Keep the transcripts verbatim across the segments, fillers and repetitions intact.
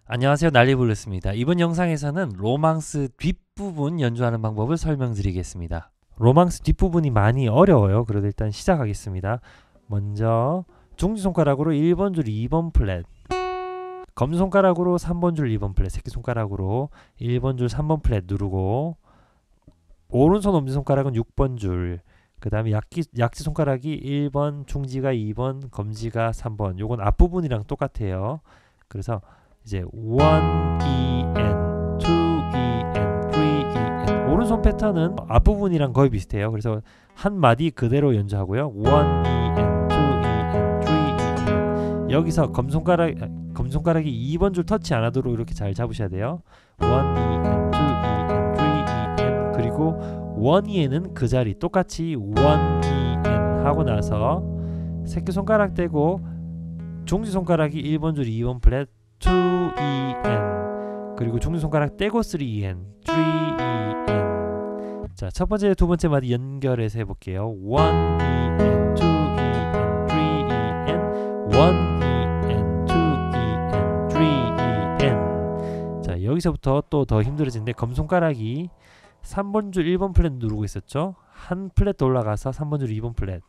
안녕하세요, 난리블루스입니다. 이번 영상에서는 로망스 뒷부분 연주하는 방법을 설명드리겠습니다. 로망스 뒷부분이 많이 어려워요. 그래도 일단 시작하겠습니다. 먼저 중지손가락으로 일 번 줄 이 번 플랫, 검지손가락으로 삼 번 줄 이 번 플랫, 새끼손가락으로 일 번 줄 삼 번 플랫 누르고, 오른손 엄지손가락은 육 번 줄, 그 다음에 약기, 약지손가락이 일 번, 중지가 이 번, 검지가 삼 번. 요건 앞부분이랑 똑같아요. 그래서 이제 일, 이, N, 이, E, N, 삼, E, N. 오른손 패턴은 앞부분이랑 거의 비슷해요. 그래서 한 마디 그대로 연주하고요. 일, 이, N, 이, E, N, 삼, E, N. 여기서 검손가락, 검손가락이 이 번 줄 터치 안 하도록 이렇게 잘 잡으셔야 돼요. 일, 이, N, 이, E, N, 삼, E, N. 그리고 일, 이, N은 그 자리 똑같이 일, 이, N 하고 나서 새끼손가락 떼고 중지손가락이 일 번 줄 이 번 플랫, 이, E, N. 그리고 중지손가락 떼고 삼, E, N, 삼, E, N. 자, 첫 번째, 두 번째 마디 연결해서 해볼게요. 일, E, N, 이, E, N, 삼, E, N, 일, E, N, 이, E, N, 삼, E, N. 자, 여기서부터 또 더 힘들어지는데, 검손가락이 삼 번 줄 일 번 플랫 누르고 있었죠? 한 플랫 더 올라가서 삼 번 줄 이 번 플랫.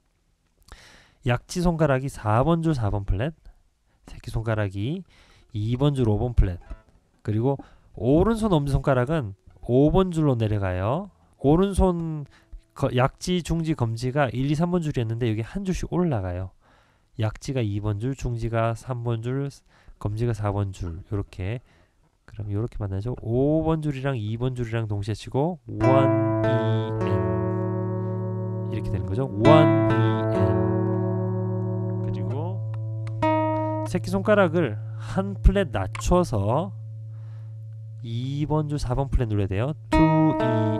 약지손가락이 사 번 줄 사 번 플랫, 새끼손가락이 이 번 줄 오 번 플랫, 그리고 오른손 엄지손가락은 오 번 줄로 내려가요. 오른손 거, 약지, 중지, 검지가 일, 이, 삼 번 줄이었는데 여기 한 줄씩 올라가요. 약지가 이 번 줄, 중지가 삼 번 줄, 검지가 사 번 줄. 요렇게. 그럼 요렇게 만나죠. 오 번 줄이랑 이 번 줄이랑 동시에 치고 일, 이, N 이렇게 되는 거죠. 일, 이, N. 새끼손가락을 한 플랫 낮춰서 이 번 줄 사 번 플랫 눌러야 돼요. 이, E,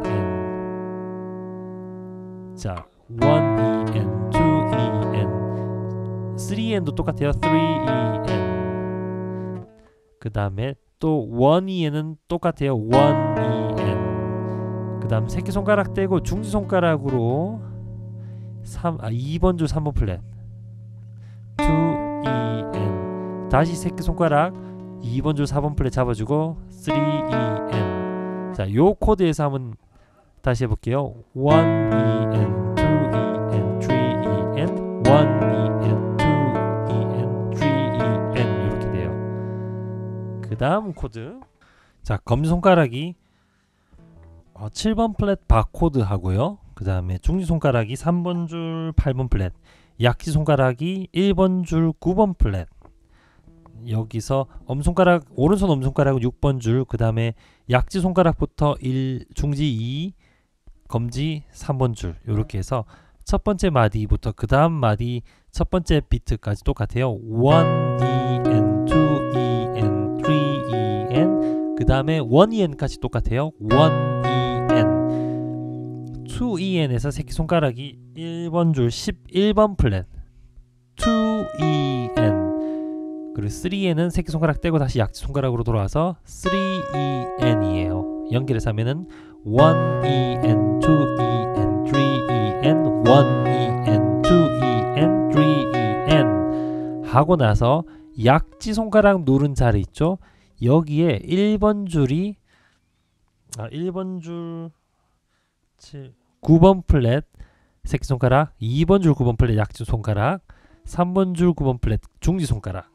N. 자, 일, E, N, 이, E, N. 삼, N도 똑같아요. 삼, E, N. 그 다음에 또 일, E, N은 똑같아요. 일, E, N. 그 다음 새끼손가락 떼고 중지손가락으로 삼, 아, 이 번 줄 삼 번 플랫, 이, E, N. 다시 새끼손가락 이 번 줄 사 번 플랫 잡아주고 삼, E, N. 자, 요 코드에서 한번 다시 해볼게요. 일, E, N, 이, E, N, 삼, E, N, 일, E, N, 이, E, N, 삼, E, N. 이렇게 돼요. 그 다음 코드. 자, 검지손가락이 어, 칠 번 플랫 바코드 하고요. 그 다음에 중지손가락이 삼 번 줄 팔 번 플랫, 약지손가락이 일 번 줄 구 번 플랫. 여기서 엄손가락, 오른손 엄손가락은 육 번 줄, 그 다음에 약지손가락부터 일, 중지 이, 검지 삼 번 줄. 요렇게 해서 첫 번째 마디부터 그 다음 마디 첫 번째 비트까지 똑같아요. 일, E, N, 이, E, N, 삼, E, N. 그 다음에 일, E, N까지 똑같아요. 일, E, N. 이, E, N에서 새끼손가락이 일 번 줄 십일 번 플랫, 이, E, N. 그리고 삼, N은 새끼손가락 떼고 다시 약지손가락으로 돌아와서 삼, E, N이에요. 연결해서 하면은 일, E, N, 이, E, N, 삼, E, N, 일, E, N, 이, E, N, 삼, E, N 하고 나서 약지손가락 누른 자리 있죠? 여기에 일 번 줄이 아, 일 번 줄 칠, 구 번 플랫 새끼손가락, 이 번 줄 구 번 플랫 약지손가락, 삼 번 줄 구 번 플랫 중지손가락.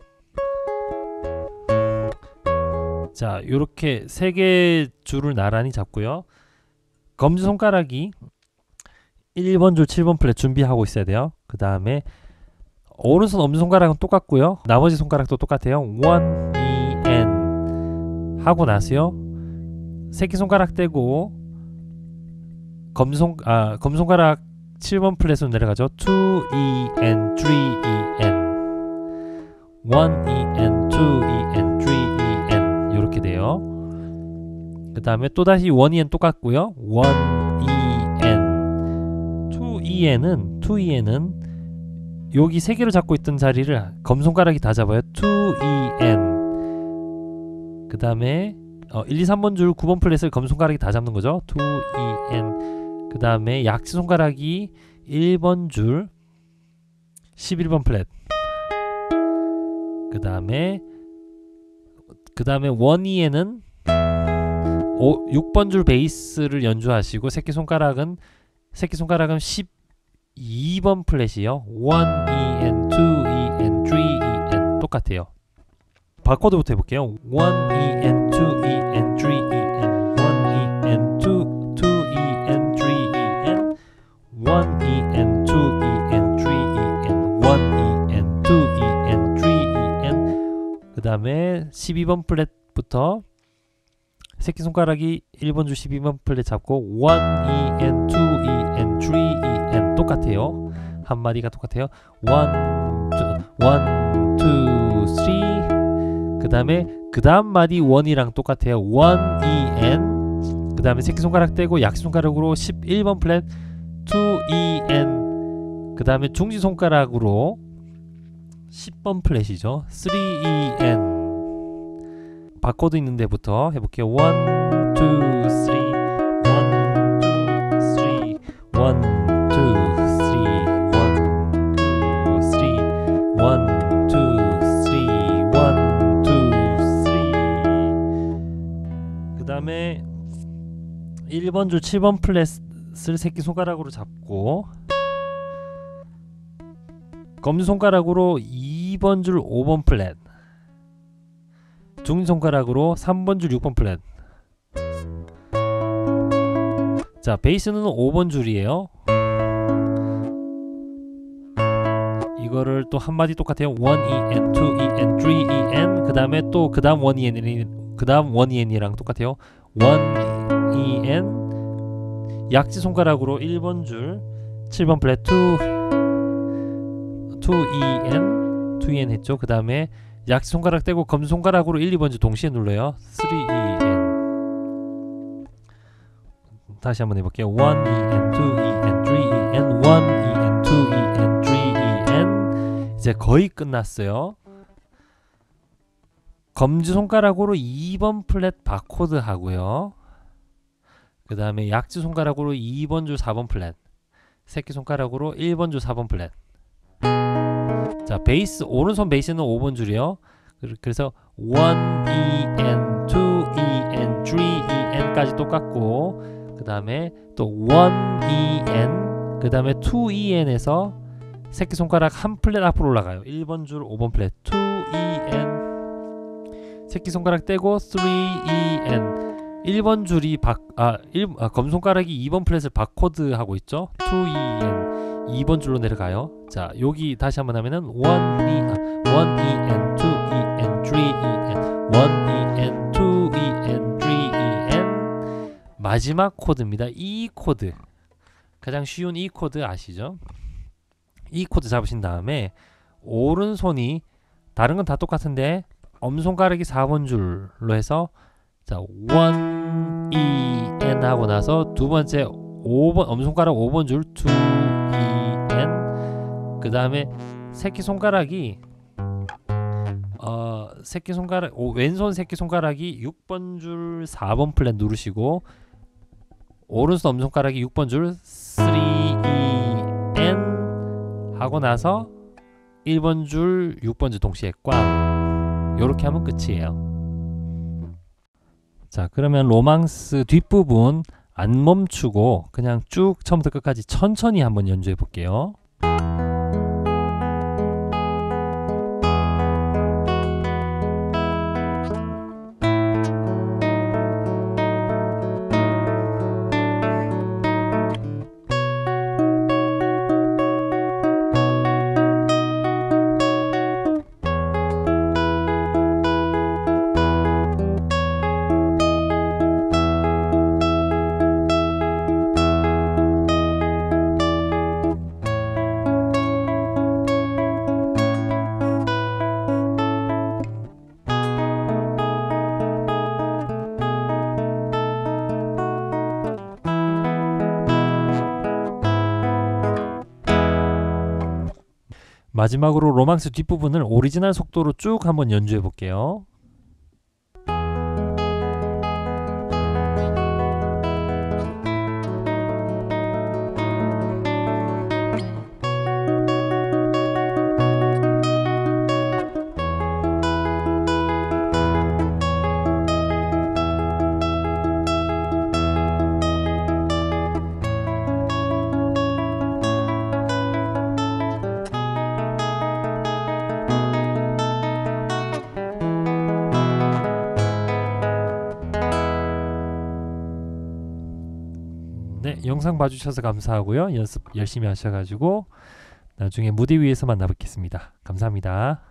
자, 요렇게 세 개 줄을 나란히 잡고요. 검지손가락이 일 번 줄 칠 번 플랫 준비하고 있어야 돼요. 그 다음에 오른손 엄지손가락은 똑같고요. 나머지 손가락도 똑같아요. 일, E, N 하고 나서요. 새끼손가락 떼고 검지손, 아, 검지손가락 칠 번 플랫으로 내려가죠. 이, E, N, 삼, E, N. 일, E, N, 이, E, N, 삼, E, N. 이렇게 돼요. 그 다음에 또 다시 일, E, N 똑같고요. 일, E, N. 이, E, N은 이, E, N은 여기 세 개로 잡고 있던 자리를 검손가락이 다 잡아요. 이, E, N. 그 다음에 어, 일, 이, 삼 번 줄 구 번 플랫을 검손가락이 다 잡는 거죠. 이, E, N. 그 다음에 약지손가락이 일 번 줄 십일 번 플랫, 그 다음에 그 다음에 원, 이에는 육 번 줄 베이스를 연주하시고 새끼손가락은 새끼손가락은 십이 번 플랫이요. 일, 이, N, 이, E, N, 삼, E, N 똑같아요. 바코드부터 해볼게요. 일, 이, N, 이, E, N, 삼, E, N 일, 이, N, 이, E, N, 삼, E, N 일, 이, N, 이, E, N, 삼, E, N 일, 이, N, 이, E, N, 삼, E, N 그 다음에 십이 번 플랫부터 새끼손가락이 일 번 줄 십이 번 플랫 잡고 일, 이, N, 이, E, N, 삼, E, N 똑같아요. 한 마디가 똑같아요. 일, 이, 삼 그 다음에 그 다음 마디 일이랑 똑같아요. 일, 이, N 그 다음에 새끼손가락 떼고 약지손가락으로 십일 번 플랫 이, E, N 그 다음에 중지손가락으로 십 번 플랫이죠. 삼, E, N 바코드 있는 데부터 해볼게요. 일, 이, 삼 일, 이, 삼 일, 이, 삼 일, 이, 삼 그 다음에 일 번 줄 칠 번 플랫을 새끼손가락으로 잡고 검지손가락으로 이 번 줄 오 번 플랫 중지손가락으로 삼 번 줄 육 번 플랫. 자, 베이스는 오 번 줄이에요. 이거를 또 한마디 똑같아요. 일, E, N, 이, E, N, 삼, E, N 그 다음에 또 그 다음 일, E, N 그 다음 일, E, N이랑 똑같아요. 일, E, N 약지손가락으로 일 번 줄 칠 번 플랫 이, E, N 이, E, N 했죠. 그 다음에 약지손가락 떼고 검지손가락으로 일, 이 번 줄 동시에 눌러요. 삼, E, N 다시 한번 해볼게요. 일, E, N, 이, E, N, 삼, E, N 일, E, N, 이, E, N, 삼, E, N 이제 거의 끝났어요. 검지손가락으로 이 번 플랫 바코드 하고요. 그 다음에 약지손가락으로 이 번 줄 사 번 플랫 새끼손가락으로 일 번 줄 사 번 플랫. 자, 베이스 오른손 베이스는 오 번 줄이요. 그래서 일, E, N, 이, E, N, 삼, E, N까지 똑같고 그 다음에 또 일, E, N 그 다음에 이, E, N에서 새끼손가락 한 플랫 앞으로 올라가요. 일 번 줄 오 번 플랫 이, E, N 새끼손가락 떼고 삼, E, N 일 번 줄이 바, 아, 일, 아, 검손가락이 이 번 플랫을 바코드 하고 있죠. 이, E, N 이 번 줄로 내려가요. 자, 여기 다시 한번 하면은 일, E, 아, 일, E, N, 이, E, N, 삼, E, N 일, E, N, 이, E, N, 삼, E, N 마지막 코드입니다. E 코드 가장 쉬운 E 코드 아시죠? E 코드 잡으신 다음에 오른손이 다른 건 다 똑같은데 엄손가락이 사 번 줄로 해서 자, 일, E, N 하고 나서 두 번째 오 번 엄손가락 오 번 줄 이, E, N 그 다음에 새끼손가락이 어, 새끼손가락 오, 왼손 새끼손가락이 육 번 줄 사 번 플랫 누르시고 오른손 엄손가락이 육 번 줄 삼, E, N 하고 나서 일 번 줄 육 번 줄 동시에 꽝 요렇게 하면 끝이에요. 자, 그러면 로망스 뒷부분 안 멈추고 그냥 쭉 처음부터 끝까지 천천히 한번 연주해 볼게요. 마지막으로 로망스 뒷부분을 오리지널 속도로 쭉 한번 연주해 볼게요. 네, 영상 봐주셔서 감사하고요. 연습 열심히 하셔가지고 나중에 무대 위에서 만나 뵙겠습니다. 감사합니다.